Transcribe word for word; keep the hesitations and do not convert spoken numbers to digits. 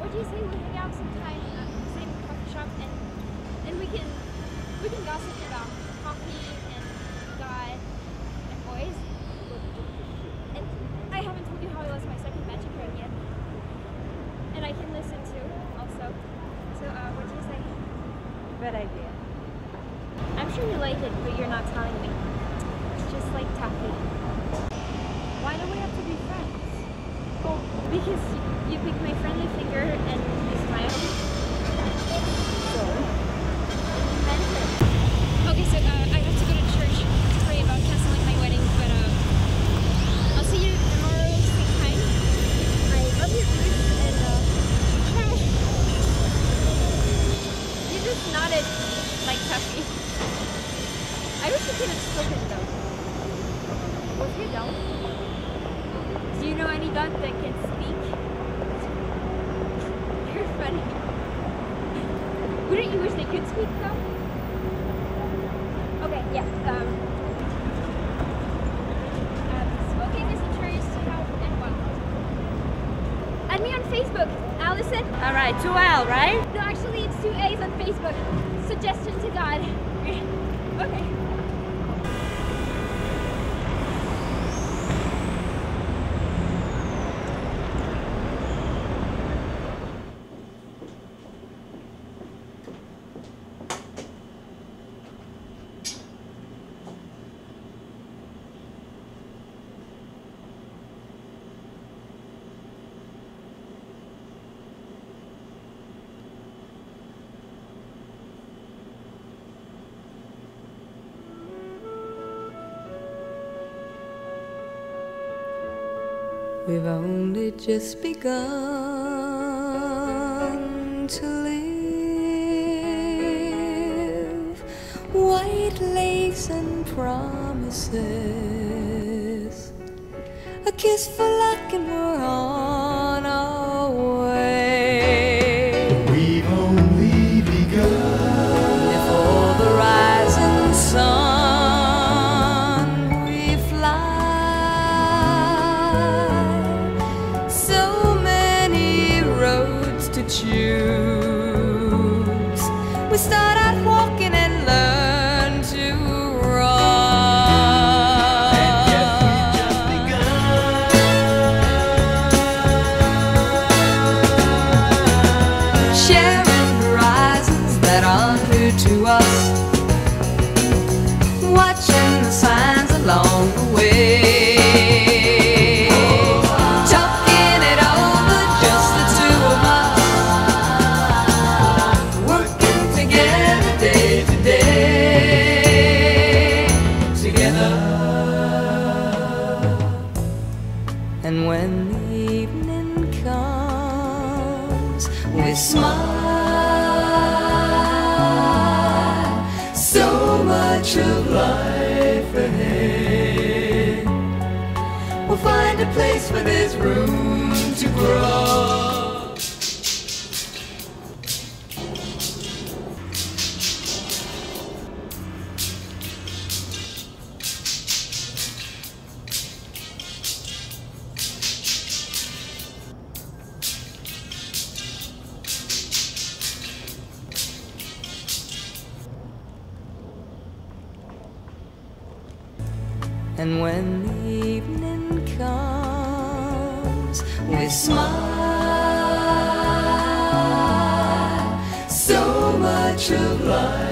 what do you say we hang out sometime in the same coffee shop and and we can we can gossip about coffee and God and boys. And I haven't told you how I lost my second magic card yet. And I can listen too, also. So, uh, what do you say? Good idea. I'm sure you like it, but you're not telling me. It's just like taffy. Why do we have to be friends? Oh, because you, you pick my friendly finger and you smile. So? Meant it. Okay, so uh, I have to go to church to pray about canceling my wedding, but uh, I'll see you tomorrow, same time. I love your roots and uh, you just nodded like taffy. I wish you could have spoken though. What if you don't? Do you know any dog that can speak? You're funny. Wouldn't you wish they could speak though? Okay, yeah. Um, uh, smoking is injurious to health and what? Add me on Facebook, Allison. All right, two L, right? No, actually it's two A's on Facebook. Suggestion to God. Okay. We've only just begun to live. White lace and promises, a kiss for luck and we're on our way. We've only begun. Before the rising sun we fly. So many roads to choose. We start out walking and learn to run. And yet we've just begun. Sharing horizons that are new to us, watching the signs along the way. Talking it over, just the two of us, working together day to day, together. And when the evening comes, we smile. So much of life ahead. We'll find a place where there's room to grow. And when the evening comes, we smile. So much of life